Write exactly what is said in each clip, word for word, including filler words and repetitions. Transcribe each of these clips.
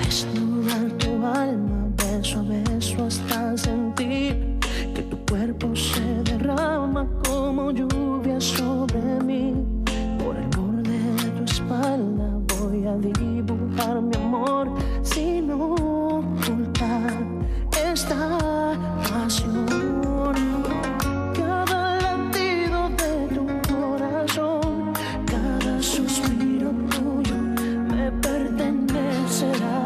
desnudar tu alma, beso a beso hasta sentir que tu cuerpo se derrama como lluvia sobre mí. Por el borde de tu espalda voy a dibujar mi amor sin ocultar esta pasión. Cada latido de tu corazón, cada suspiro tuyo me pertenecerá.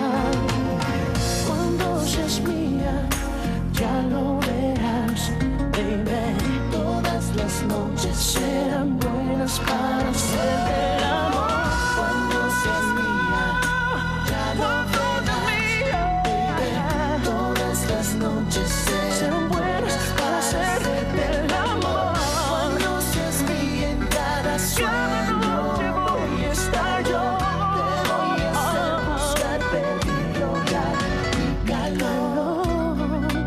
Cuando seas mía, ya lo verás, baby. Todas las noches serán buenas para hacer el amor. Cuando seas mía, ya lo verás, baby. Todas las noches serán buenas para hacer el amor. Cuando seas mía, en cada sueño voy a estar yo. Te voy a hacer buscar, pedir, rogar mi calor.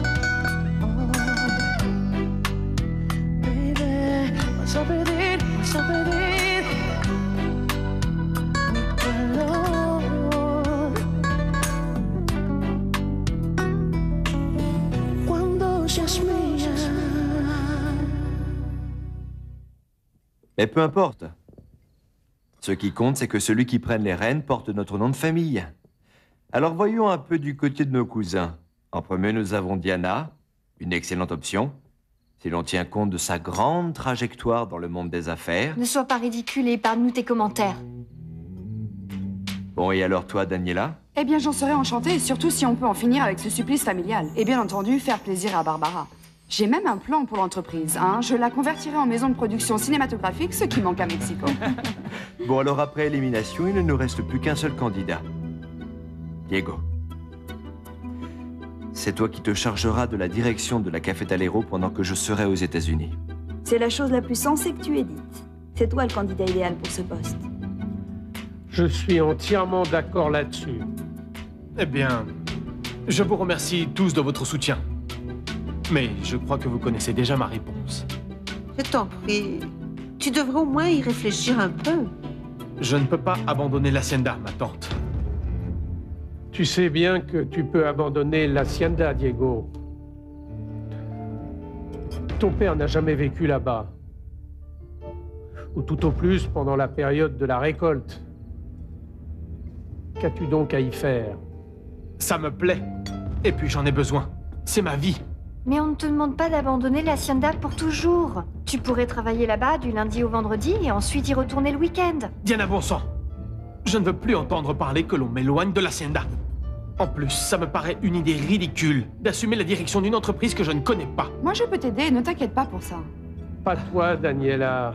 Baby, vas a pedir, vas a pedir mi calor. Cuando seas mía. Mais peu importe. Ce qui compte, c'est que celui qui prenne les rênes porte notre nom de famille. Alors voyons un peu du côté de nos cousins. En premier, nous avons Diana, une excellente option, si l'on tient compte de sa grande trajectoire dans le monde des affaires. Ne sois pas ridicule et épargne-nous tes commentaires. Bon, et alors toi, Daniela? Eh bien, j'en serais enchantée, surtout si on peut en finir avec ce supplice familial. Et bien entendu, faire plaisir à Barbara. J'ai même un plan pour l'entreprise, hein. Je la convertirai en maison de production cinématographique, ce qui manque à Mexico. Bon, alors après élimination, il ne nous reste plus qu'un seul candidat. Diego. C'est toi qui te chargeras de la direction de la Cafetalero pendant que je serai aux États-Unis. C'est la chose la plus sensée que tu aies dite. C'est toi le candidat idéal pour ce poste. Je suis entièrement d'accord là-dessus. Eh bien, je vous remercie tous de votre soutien. Mais je crois que vous connaissez déjà ma réponse. Je t'en prie. Tu devrais au moins y réfléchir un peu. Je ne peux pas abandonner l'Hacienda, ma tante. Tu sais bien que tu peux abandonner l'Hacienda, Diego. Ton père n'a jamais vécu là-bas. Ou tout au plus pendant la période de la récolte. Qu'as-tu donc à y faire? Ça me plaît. Et puis j'en ai besoin. C'est ma vie. Mais on ne te demande pas d'abandonner l'Hacienda pour toujours. Tu pourrais travailler là-bas du lundi au vendredi et ensuite y retourner le week-end. Diana Bonsan, je ne veux plus entendre parler que l'on m'éloigne de l'Hacienda. En plus, ça me paraît une idée ridicule d'assumer la direction d'une entreprise que je ne connais pas. Moi, je peux t'aider, ne t'inquiète pas pour ça. Pas toi, Daniela.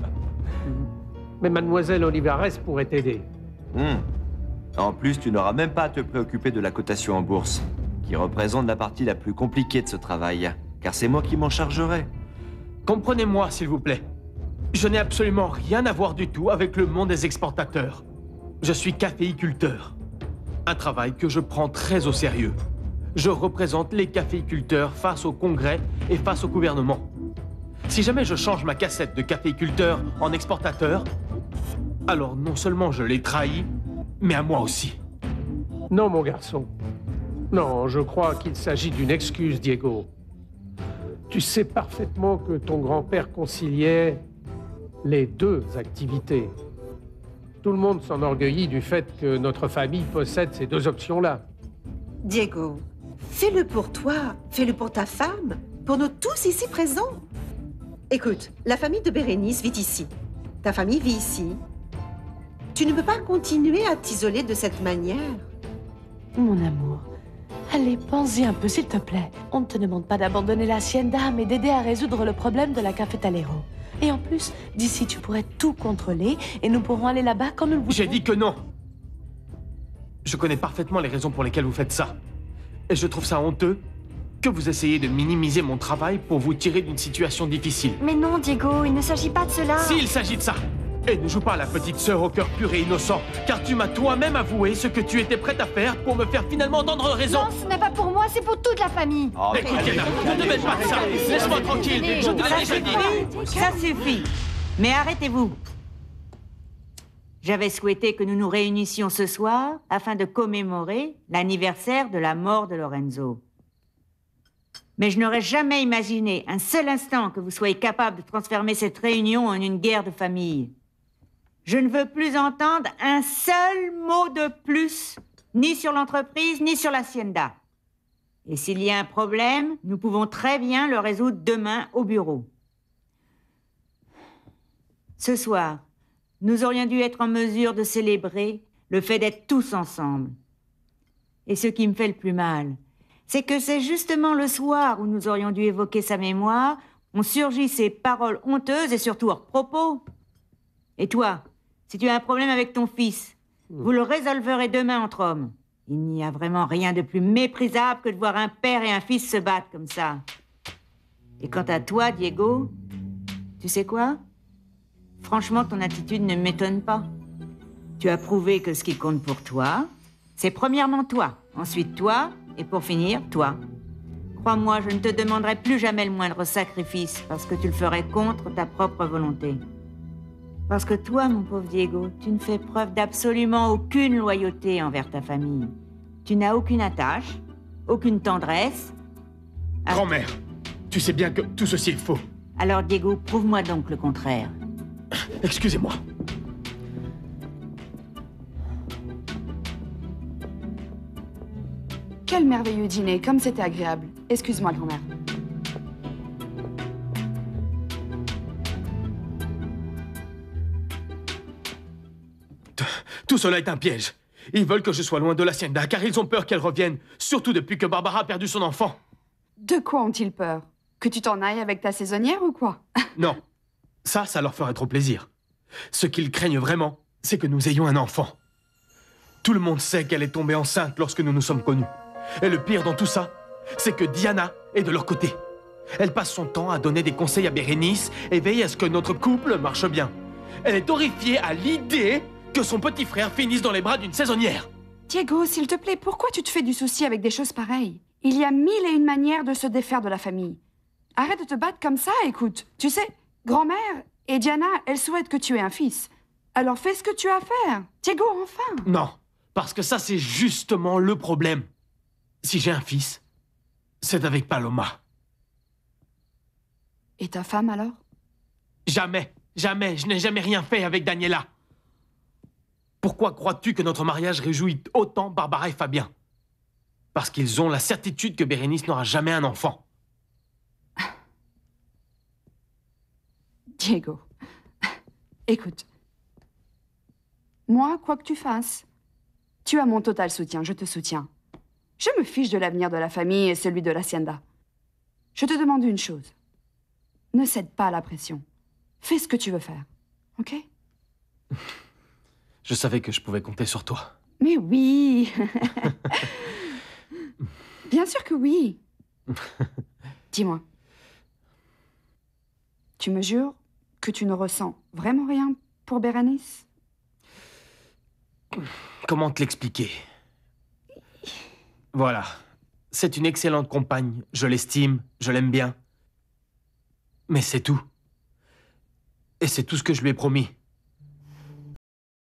Mais mademoiselle Olivares pourrait t'aider. Hmm. En plus, tu n'auras même pas à te préoccuper de la cotation en bourse, qui représente la partie la plus compliquée de ce travail, car c'est moi qui m'en chargerai. Comprenez-moi, s'il vous plaît. Je n'ai absolument rien à voir du tout avec le monde des exportateurs. Je suis caféiculteur. Un travail que je prends très au sérieux. Je représente les caféiculteurs face au Congrès et face au gouvernement. Si jamais je change ma cassette de caféiculteur en exportateur, alors non seulement je l'ai trahi, mais à moi aussi. Non, mon garçon. Non, je crois qu'il s'agit d'une excuse, Diego. Tu sais parfaitement que ton grand-père conciliait les deux activités. Tout le monde s'enorgueillit du fait que notre famille possède ces deux options-là. Diego, fais-le pour toi, fais-le pour ta femme, pour nous tous ici présents. Écoute, la famille de Bérénice vit ici. Ta famille vit ici. Tu ne peux pas continuer à t'isoler de cette manière. Mon amour, allez, pense-y un peu, s'il te plaît. On ne te demande pas d'abandonner l'Hacienda, mais d'aider à résoudre le problème de la Cafetalero. Et en plus, d'ici, tu pourrais tout contrôler et nous pourrons aller là-bas quand nous le voudrons. J'ai dit que non. Je connais parfaitement les raisons pour lesquelles vous faites ça. Et je trouve ça honteux que vous essayez de minimiser mon travail pour vous tirer d'une situation difficile. Mais non, Diego, il ne s'agit pas de cela. S'il s'agit de ça. Et ne joue pas à la petite sœur au cœur pur et innocent, car tu m'as toi-même avoué ce que tu étais prête à faire pour me faire finalement entendre raison. Non, ce n'est pas pour moi, c'est pour toute la famille. Oh, écoute, Diana, ne te mêle pas de ça. Laisse-moi tranquille, je te l'ai déjà dit. Ça suffit. Mais arrêtez-vous. J'avais souhaité que nous nous réunissions ce soir afin de commémorer l'anniversaire de la mort de Lorenzo. Mais je n'aurais jamais imaginé un seul instant que vous soyez capable de transformer cette réunion en une guerre de famille. Je ne veux plus entendre un seul mot de plus, ni sur l'entreprise, ni sur l'hacienda. Et s'il y a un problème, nous pouvons très bien le résoudre demain au bureau. Ce soir, nous aurions dû être en mesure de célébrer le fait d'être tous ensemble. Et ce qui me fait le plus mal, c'est que c'est justement le soir où nous aurions dû évoquer sa mémoire, ont surgi ces paroles honteuses et surtout hors propos. Et toi, si tu as un problème avec ton fils, vous le résolverez demain entre hommes. Il n'y a vraiment rien de plus méprisable que de voir un père et un fils se battre comme ça. Et quant à toi, Diego, tu sais quoi? Franchement, ton attitude ne m'étonne pas. Tu as prouvé que ce qui compte pour toi, c'est premièrement toi, ensuite toi, et pour finir, toi. Crois-moi, je ne te demanderai plus jamais le moindre sacrifice parce que tu le ferais contre ta propre volonté. Parce que toi, mon pauvre Diego, tu ne fais preuve d'absolument aucune loyauté envers ta famille. Tu n'as aucune attache, aucune tendresse. À... Grand-mère, tu sais bien que tout ceci est faux. Alors, Diego, prouve-moi donc le contraire. Excusez-moi. Quel merveilleux dîner, comme c'était agréable. Excuse-moi, grand-mère. Tout cela est un piège. Ils veulent que je sois loin de l'hacienda, car ils ont peur qu'elle revienne, surtout depuis que Barbara a perdu son enfant. De quoi ont-ils peur? Que tu t'en ailles avec ta saisonnière ou quoi? Non. Ça, ça leur ferait trop plaisir. Ce qu'ils craignent vraiment, c'est que nous ayons un enfant. Tout le monde sait qu'elle est tombée enceinte lorsque nous nous sommes connus. Et le pire dans tout ça, c'est que Diana est de leur côté. Elle passe son temps à donner des conseils à Bérénice et veille à ce que notre couple marche bien. Elle est horrifiée à l'idée que son petit frère finisse dans les bras d'une saisonnière. Diego, s'il te plaît, pourquoi tu te fais du souci avec des choses pareilles? Il y a mille et une manières de se défaire de la famille. Arrête de te battre comme ça, écoute. Tu sais, grand-mère et Diana, elles souhaitent que tu aies un fils. Alors fais ce que tu as à faire. Diego, enfin. Non, parce que ça, c'est justement le problème. Si j'ai un fils, c'est avec Paloma. Et ta femme, alors? Jamais, jamais, je n'ai jamais rien fait avec Daniela. Pourquoi crois-tu que notre mariage réjouit autant Barbara et Fabien? Parce qu'ils ont la certitude que Bérénice n'aura jamais un enfant. Diego, écoute. Moi, quoi que tu fasses, tu as mon total soutien, je te soutiens. Je me fiche de l'avenir de la famille et celui de l'hacienda. Je te demande une chose. Ne cède pas à la pression. Fais ce que tu veux faire, ok? Je savais que je pouvais compter sur toi. Mais oui. Bien sûr que oui. Dis-moi. Tu me jures que tu ne ressens vraiment rien pour Bérénice? Comment te l'expliquer? Voilà. C'est une excellente compagne. Je l'estime, je l'aime bien. Mais c'est tout. Et c'est tout ce que je lui ai promis.